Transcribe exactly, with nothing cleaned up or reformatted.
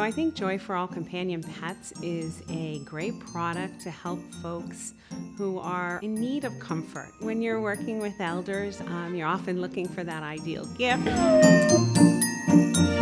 I think Joy for All Companion Pets is a great product to help folks who are in need of comfort. When you're working with elders, um, you're often looking for that ideal gift.